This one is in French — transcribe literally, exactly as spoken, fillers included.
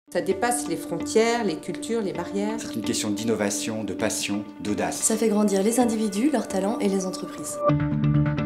Ça dépasse les frontières, les cultures, les barrières. C'est une question d'innovation, de passion, d'audace. Ça fait grandir les individus, leurs talents et les entreprises.